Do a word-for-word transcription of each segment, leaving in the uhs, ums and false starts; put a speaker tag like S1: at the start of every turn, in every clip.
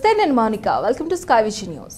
S1: నమస్తే, నేను Mounika. Welcome to sky vision news.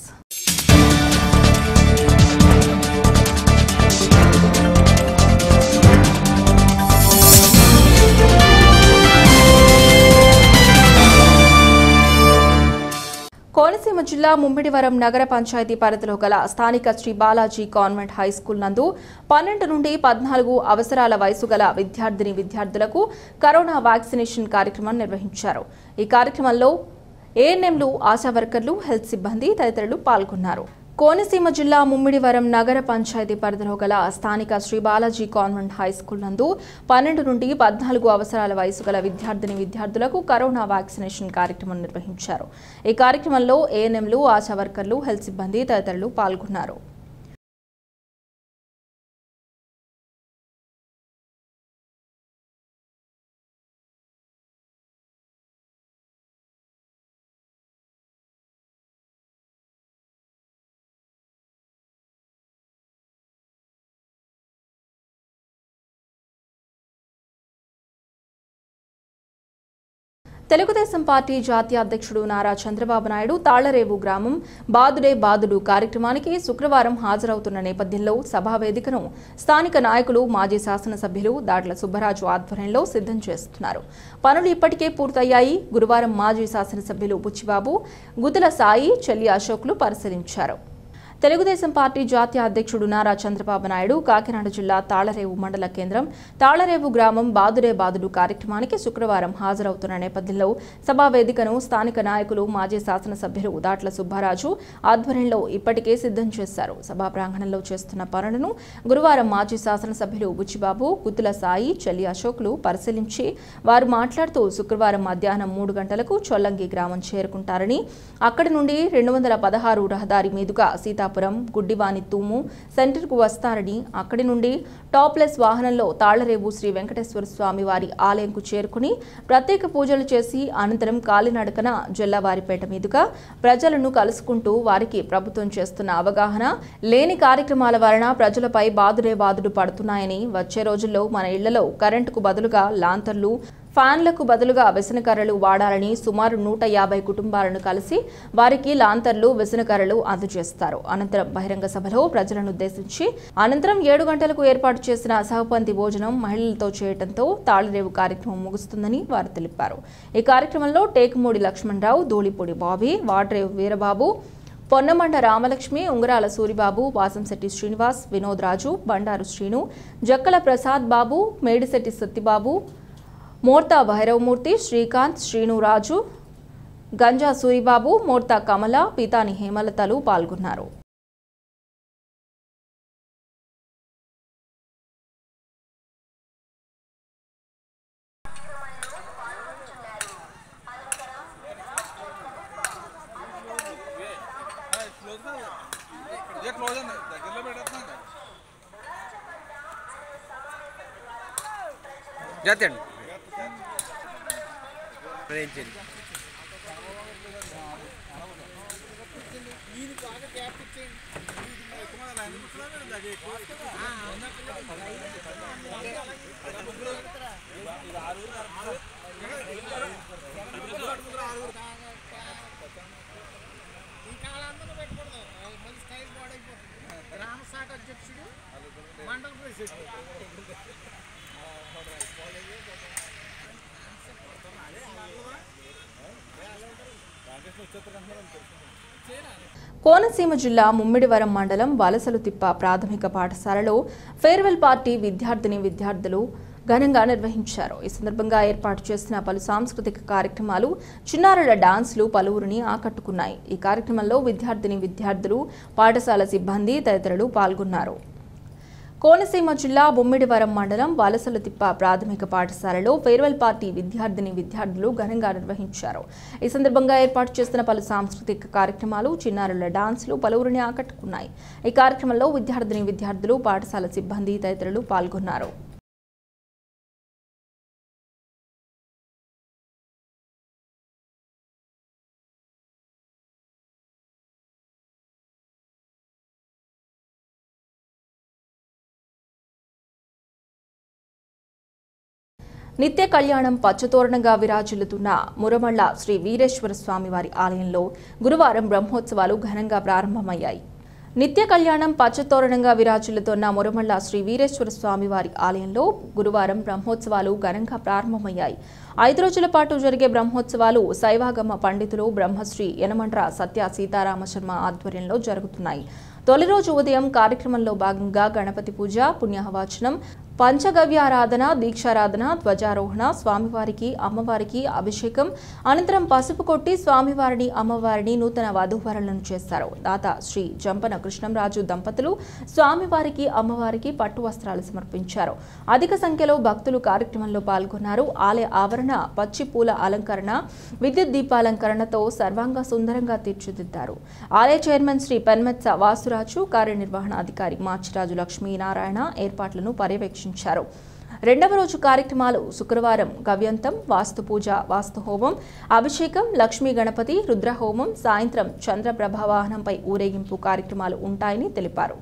S1: Konaseema జిల్లా ముమ్మిడివరం నగర పంచాయతీ పరిధిలో గల స్థానిక Sri Balaji convent high school నందు పన్నెండు నుండి పద్నాలుగు అవసరాల వయసు గల విద్యార్థిని విద్యార్థులకు కరోనా వ్యాక్సినేషన్ కార్యక్రమం నిర్వహించారు. ఈ కార్యక్రమంలో ఏఎన్ఎంలు, ఆశా వర్కర్లు, హెల్త్ సిబ్బంది తదితరులు పాల్గొన్నారు. కోనసీమ జిల్లా ముమ్మిడివరం నగర పంచాయతీ పరిధిలో గల స్థానిక Sri Balaji convent high school నందు పన్నెండు నుండి పద్నాలుగు అవసరాల వయసు గల విద్యార్థిని విద్యార్థులకు కరోనా వ్యాక్సినేషన్ కార్యక్రమం నిర్వహించారు. ఈ కార్యక్రమంలో ఏఎన్ఎంలు, ఆశా వర్కర్లు, హెల్త్ సిబ్బంది తదితరులు పాల్గొన్నారు. తెలుగుదేశం పార్టీ జాతీయ అధ్యక్షుడు నారా చంద్రబాబు నాయుడు తాళ్లరేవు గ్రామం బాదుడే బాదుడు కార్యక్రమానికి శుక్రవారం హాజరవుతున్న నేపథ్యంలో సభా వేదికను స్థానిక నాయకులు, మాజీ శాసనసభ్యులు దాట్ల సుబ్బరాజు ఆధ్వర్యంలో సిద్ధం చేస్తున్నారు. పనులు ఇప్పటికే పూర్తయ్యాయి. గురువారం మాజీ శాసనసభ్యులు బుచ్చిబాబు, గుదల సాయి, చెల్లి అశోక్లు పరిశీలించారు. తెలుగుదేశం పార్టీ జాతీయ అధ్యక్షుడు నారా చంద్రబాబు నాయుడు కాకినాడ జిల్లా తాళ్లరేవు మండల కేంద్రం తాళ్లరేవు గ్రామం బాదుడే బాదుడు కార్యక్రమానికి శుక్రవారం హాజరవుతున్న నేపథ్యంలో సభా వేదికను స్థానిక నాయకులు, మాజీ శాసనసభ్యులు దాట్ల సుబ్బారాజు ఆధ్వర్యంలో ఇప్పటికే సిద్ధం చేశారు. సభా ప్రాంగణంలో చేస్తున్న పనులను గురువారం మాజీ శాసనసభ్యులు బుచ్చిబాబు, గుత్తుల సాయి, చెల్లి అశోక్లు పరిశీలించి వారు మాట్లాడుతూ శుక్రవారం మధ్యాహ్నం మూడు గంటలకు చొల్లంగి గ్రామం చేరుకుంటారని, అక్కడి నుండి రెండు వందల పదహారు రహదారి మీదుగా సీతా గుడ్డివాని తూము సెంటర్కు వస్తారని, అక్కడి నుండి టాప్లెస్ వాహనంలో తాళ్లరేవు శ్రీ వెంకటేశ్వర స్వామి వారి ఆలయంకు చేరుకుని ప్రత్యేక పూజలు చేసి అనంతరం కాలినడకన జొల్లవారిపేట మీదుగా ప్రజలను కలుసుకుంటూ వారికి ప్రభుత్వం చేస్తున్న అవగాహన లేని కార్యక్రమాల వలన ప్రజలపై బాదుడే బాదుడు పడుతున్నాయని, వచ్చే రోజుల్లో మన ఇళ్లలో కరెంటుకు బదులుగా లాంతర్లు, ఫ్యాన్లకు బదులుగా విసనకర్రలు వాడాలని సుమారు నూట యాభై కుటుంబాలను కలిసి వారికి లాంతర్లు, విసనకర్రలు అందజేస్తారు. అనంతరం బహిరంగ సభలో ప్రజలను ఉద్దేశించి అనంతరం ఏడు గంటలకు ఏర్పాటు చేసిన సహపంతి భోజనం మహిళలతో చేయడంతో తాళ్లరేవు కార్యక్రమం ముగుస్తుందని వారు తెలిపారు. ఈ కార్యక్రమంలో టేకుమూడి లక్ష్మణరావు, ధూళిపూడి బాబీ, వాడ్రేవు వీరబాబు, పొన్నమండ రామలక్ష్మి, ఉంగరాల సూరిబాబు, వాసంశెట్టి శ్రీనివాస్, వినోద్ రాజు, బండారు శ్రీను, జక్కల ప్రసాద్ బాబు, మేడిశెట్టి సత్తిబాబు, మోర్తా భైరవమూర్తి, శ్రీకాంత్, శ్రీనురాజు, గంజా సూరిబాబు, మోర్తా కమల, పీతాని హేమలతలు పాల్గొన్నారు.
S2: जाते हैं रेंजर
S3: గ్రామ శాఖ అధ్యక్షుడు, మండల ప్రెసిడెంట్.
S1: కోనసీమ జిల్లా ముమ్మిడివరం మండలం వలసలుతిప్ప ప్రాథమిక పాఠశాలలో ఫేర్వెల్ పార్టీ విద్యార్థిని విద్యార్థులు ఘనంగా నిర్వహించారు. ఈ సందర్భంగా ఏర్పాటు చేసిన పలు సాంస్కృతిక కార్యక్రమాలు, చిన్నారుల డాన్స్లు పలువురిని ఆకట్టుకున్నాయి. ఈ కార్యక్రమంలో విద్యార్థిని విద్యార్థులు, పాఠశాల సిబ్బంది తదితరులు పాల్గొన్నారు. కోనసీమ జిల్లా ముమ్మిడివరం మండలం వలసలుతిప్ప ప్రాథమిక పాఠశాలలో ఫేర్వెల్ పార్టీ విద్యార్థిని విద్యార్థులు ఘనంగా నిర్వహించారు. ఈ సందర్భంగా ఏర్పాటు చేస్తున్న పలు సాంస్కృతిక కార్యక్రమాలు, చిన్నారుల డాన్స్లు పలువురిని ఆకట్టుకున్నాయి. ఈ కార్యక్రమంలో విద్యార్థిని విద్యార్థులు, పాఠశాల సిబ్బంది తదితరులు పాల్గొన్నారు. నిత్య కళ్యాణం పచ్చతోరణంగా విరాజిల్లుతున్న మురమళ్ళ శ్రీ వీరేశ్వర స్వామివారి ఆలయంలో గురువారం బ్రహ్మోత్సవాలు ఘనంగా ప్రారంభమయ్యాయి. నిత్య కళ్యాణం పచ్చతోరణంగా విరాజిల్లుతున్న మురమళ్ళ శ్రీ వీరేశ్వర స్వామివారి ఆలయంలో గురువారం బ్రహ్మోత్సవాలు ఘనంగా ప్రారంభమయ్యాయి. ఐదు రోజుల పాటు జరిగే బ్రహ్మోత్సవాలు శైవాగమ పండితులు బ్రహ్మశ్రీ యనమండ్ర సత్య సీతారామ శర్మ ఆధ్వర్యంలో జరుగుతున్నాయి. తొలి రోజు ఉదయం కార్యక్రమంలో భాగంగా గణపతి పూజ, పుణ్యహవాచనం, పంచగవ్యారాధన, దీక్షారాధన, ధ్వజారోహణ, స్వామివారికి అమ్మవారికి అభిషేకం, అనంతరం పసుపు కొట్టి స్వామివారిని అమ్మవారిని నూతన వధూవరులను చేస్తారు. దాత శ్రీ జంపన కృష్ణంరాజు దంపతులు స్వామివారికి అమ్మవారికి పట్టు వస్త్రాలు సమర్పించారు. అధిక సంఖ్యలో భక్తులు కార్యక్రమంలో పాల్గొన్నారు. ఆలయ ఆవరణ పచ్చి పూల అలంకరణ, విద్యుత్ దీపాలంకరణతో సర్వాంగ సుందరంగా తీర్చిదిద్దారు. ఆలయ చైర్మన్ శ్రీ పెన్మెత్స వాసురాజు, కార్యనిర్వహణాధికారి మాచిరాజు లక్ష్మీనారాయణ ఏర్పాట్లను పర్యవేక్షించారు. రెండవ రోజు కార్యక్రమాలు శుక్రవారం గవ్యంతం, వాస్తు పూజ, వాస్తు హోమం, అభిషేకం, లక్ష్మీ గణపతి, రుద్రహోమం, సాయంత్రం చంద్రప్రభ వాహనంపై ఊరేగింపు కార్యక్రమాలు ఉంటాయని తెలిపారు.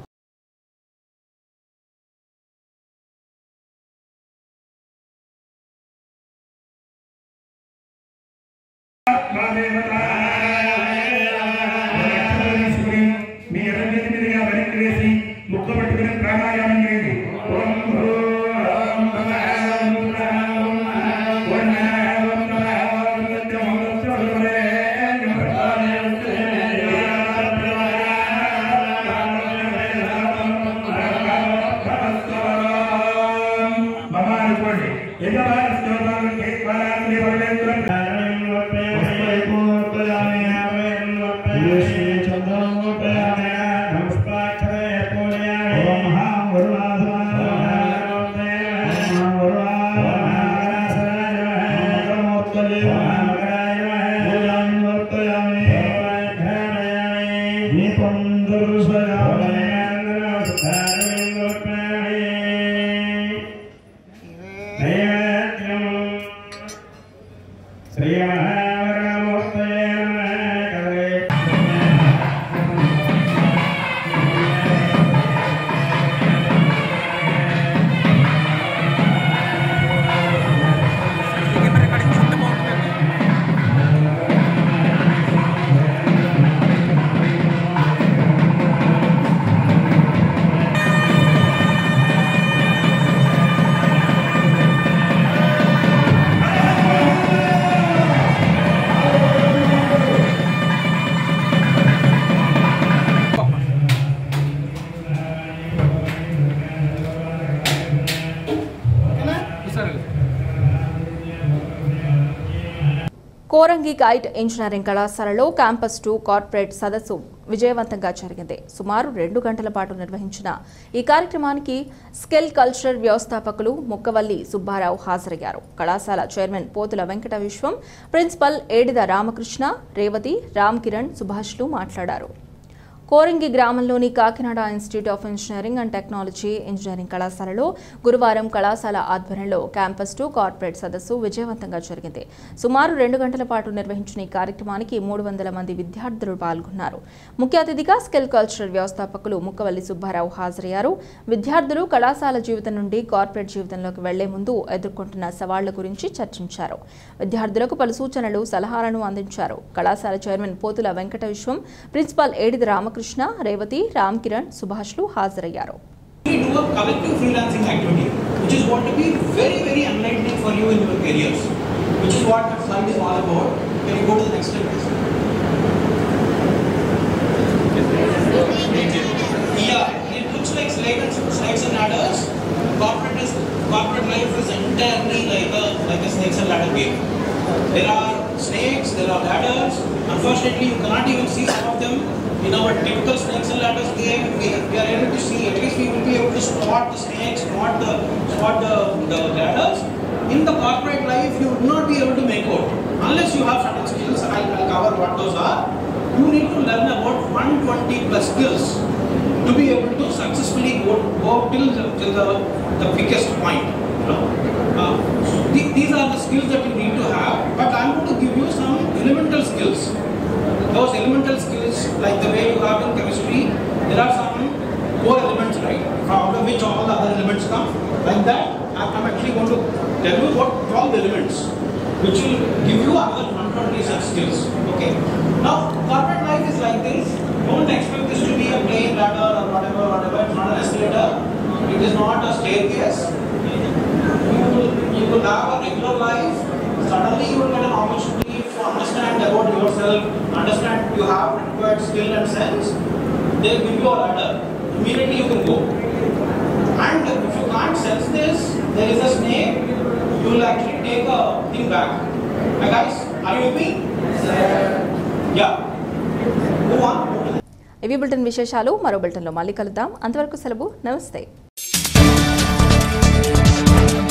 S1: కోరంగి గైడ్ ఇంజనీరింగ్ కళాశాలలో క్యాంపస్ టూ కార్పొరేట్ సదస్సు విజయవంతంగా జరిగింది. సుమారు రెండు గంటల పాటు నిర్వహించిన ఈ కార్యక్రమానికి స్కిల్ కల్చర్ వ్యవస్థాపకులు ముక్కవల్లి సుబ్బారావు హాజరయ్యారు. కళాశాల చైర్మన్ పోతుల వెంకట విశ్వం, ప్రిన్సిపల్ ఏడిద రామకృష్ణ, రేవతి, రామ్ కిరణ్, సుభాష్లు మాట్లాడారు. కోరంగి గ్రామంలోని Kakinada institute of engineering and technology engineering కళాశాలలో గురువారం కళాశాల ఆధ్వర్యంలో క్యాంపస్ టూ కార్పొరేట్ సదస్సు విజయవంతంగా జరిగింది. సుమారు రెండు గంటల పాటు నిర్వహించిన ఈ కార్యక్రమానికి మూడు వందల మంది విద్యార్థులు పాల్గొన్నారు. ముఖ్య అతిథిగా స్కిల్ కల్చర్ వ్యవస్థాపకులు ముక్కవల్లి సుబ్బారావు హాజరయ్యారు. విద్యార్థులు కళాశాల జీవితం నుండి కార్పొరేట్ జీవితంలోకి వెళ్లే ముందు ఎదుర్కొంటున్న సవాళ్ల గురించి చర్చించారు. విద్యార్థులకు పలు సూచనలు, సలహాలను అందించారు. కళాశాల చైర్మన్ పోతుల వెంకట విశ్వం, ప్రిన్సిపల్ ఏడిద రామకృష్ణ, రేవతి, రామ్ కిరణ్, సుభాష్లు హాజరయ్యారు.
S4: We do a collective freelancing activity, which is going to be very, very enlightening for you in your careers, which is what the slide is all about. Can you go to the next slide, please? Yeah, it looks like slides, slides and ladders. Corporate is corporate life is entirely like a like a snakes and ladder game. There are snakes, there are ladders. Unfortunately, you cannot even see some of them. In our typical snakes and ladders game, we, we are able to see, at least we will be able to spot the snakes, spot the, spot the, the ladders. In the corporate life, you would not be able to make out. Unless you have certain skills, I'll, I'll cover what those are. You need to learn about one hundred twenty plus skills to be able to successfully go, go till, the, till the, the biggest point. You know? uh, th these are the skills that you need to have, but I'm going to give you some elemental skills. Those elemental skills, like the way you have in chemistry, there are some core elements, right? Out of which all the other elements come. Like that, I'm actually going to tell you what twelve elements which will give you another one hundred twenty such skills. Okay. Now, corporate life is like this. Don't expect this to be a plain ladder or whatever, whatever. It's not an escalator. It is not a staircase. You will, you will have a regular life. Suddenly, you will get an opportunity to understand about yourself, understand you have required skill and sense. They give you a ladder. Immediately, you can go. And if you can't sense this, there is a snake. You will actually take a thing back. Hey guys, are you with me? Yeah. Move on.
S1: ఇవి bulletin విశేషాలు. మరో బులెటిన్లో మళ్ళీ కలుద్దాం. అంతవరకు సెలవు. నమస్తే.